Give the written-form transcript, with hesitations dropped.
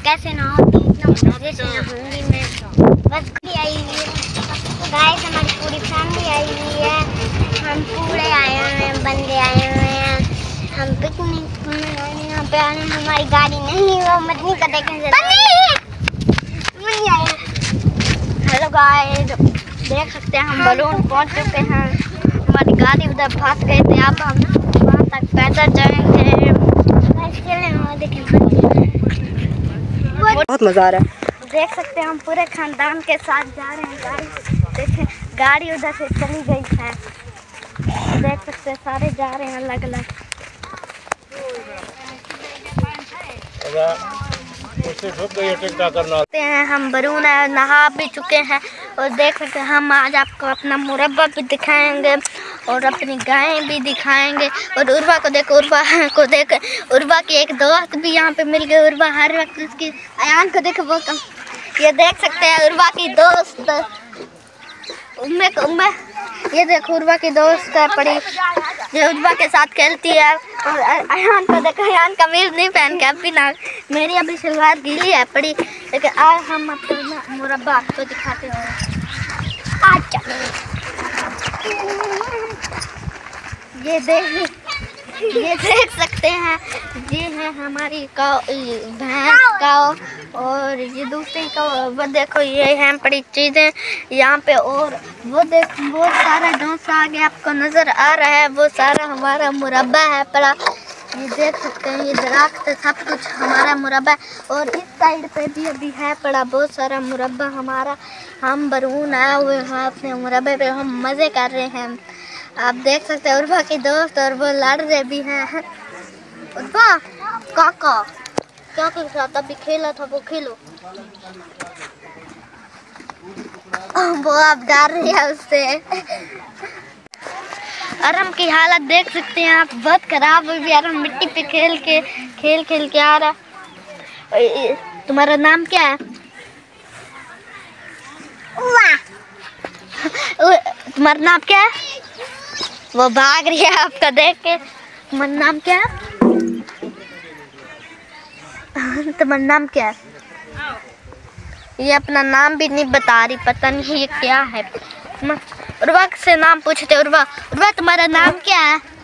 कैसे ना हो तो इतना मजे से हिंदी में बस आई हुई है गाइस, हमारी पूरी फैमिली आई हुई है। हम पूरे आए हुए हैं, बंदे आए हुए हैं, हम पिकनिक मनाने यहाँ पे आए हैं। हमारी गाड़ी नहीं, वो मदनी का देखेंगे। हेलो गाइस, देख सकते हैं हम बलून पहुँच चुके हैं। हमारी गाड़ी उधर फंस गई थी, अब हम वहाँ तक पैदल जाएंगे। बहुत मजा आ रहा है। देख सकते हैं हम पूरे खानदान के साथ जा रहे हैं। गाड़ी देखें, गाड़ी उधर से चली गई है। देख सकते हैं सारे जा रहे हैं अलग अलग। हम बरून नहा भी चुके हैं और देख सकते हैं हम आज आपको अपना मुरब्बा भी दिखाएंगे और अपनी गायें भी दिखाएंगे। और उर्वा को देखो, उर्वा की एक दोस्त भी यहाँ पे मिल गई। उर्वा हर वक्त उसकी अयान को देखो, वो ये देख सकते हैं उर्वा की दोस्त उम्मे ये देखो उर्वा की दोस्त है पड़ी जो उर्वा के साथ खेलती है। और अयान को देखो, अयान कमीज नहीं पहन के अभी ना, मेरी अभी सलवार गीली है पड़ी। लेकिन आज हम अपना मुरब्बा आपको दिखाते हैं। अच्छा ये देख सकते हैं, ये है हमारी भैंस काऊ और ये दूसरी काऊ। वो देखो ये हैं बड़ी चीज़ें यहाँ पे। और वो देखो बहुत सारा जो सा आगे आपको नज़र आ रहा है वो सारा हमारा मुरब्बा है पड़ा। ये देख सकते हैं, ये दरख्त सब कुछ हमारा मुरब्बा है। और इस साइड पे भी अभी है पड़ा बहुत सारा मुरब्बा हमारा। हम बरून आए हुए हैं अपने मुरब्बे पे, हम मज़े कर रहे हैं। आप देख सकते हैं उर्वा की दोस्त और वो लड़ रहे भी हैं। उर्वा काका क्या कर रहा था, अभी खेला था, वो खेलो। वो आप डर रही है उससे। अरम की हालत देख सकते हैं आप, बहुत खराब हुई भी। अरम मिट्टी पे खेल के आ रहा। तुम्हारा नाम क्या है? तुम्हारा नाम क्या है? वो भाग रही है आपका देख के। तुम्हारा नाम क्या है? तुम्हारा नाम क्या है? ये अपना नाम भी नहीं बता रही, पता नहीं ये क्या है। उर्वा से नाम पूछते। उर्वा तुम्हारा नाम क्या है?